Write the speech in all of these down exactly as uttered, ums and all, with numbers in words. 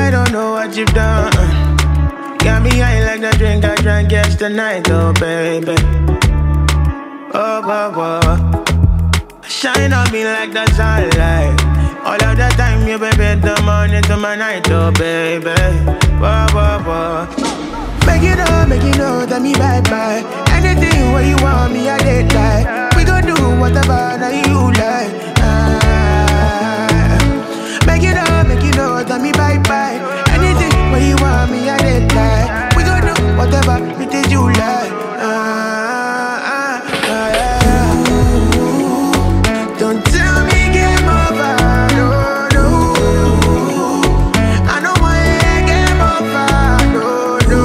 they don't know what you've done. Got me high like the drink I drank yesternight, oh baby. Oh, oh, oh. Shine on me like the sunlight. All of the time you baby, the morning to my night, oh baby. Whoa, whoa, whoa. Make you know, make you know that me bye bye. Anything where you want me, I did like. We gon' do whatever that you like. Ah. Make you know, make you know that me bye bye. Anything where you want me, I did like. We gon' do whatever it is you like. Ah, ah, ah, yeah. Don't tell me game over, no, no. I know why I game over, no, no.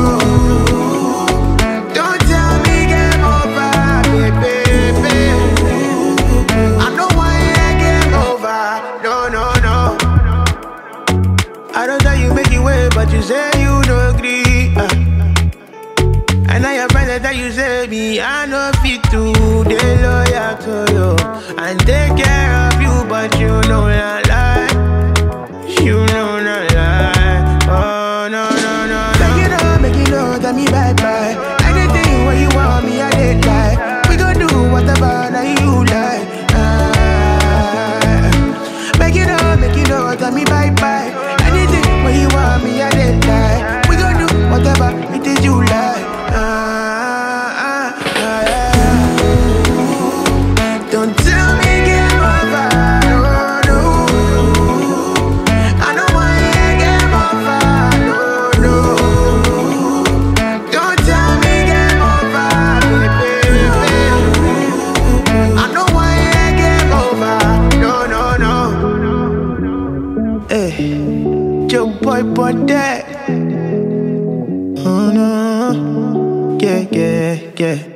Don't tell me game over, baby, baby. I know why I game over, no, no, no. I don't tell you make it way, but you say you don't agree. Uh. And now your friends that you say me, I know fit to, they loyal to you and take care of you, but you know not lie. You know not lie. Oh no no no. Make you know, make you know that me bye bye. Anything where you want me, I did like. We gon' do whatever that you like. Ah. Make you know, make you know that me bye bye. Anything where you want me, I did like. We gon' do whatever it is you like. Don't tell me game over, no, no. I know why I game over, no, no. Don't tell me game over, baby, baby. I know why I game over, no, no, no. Hey, Joeboy, but that. Oh no, yeah, yeah, yeah.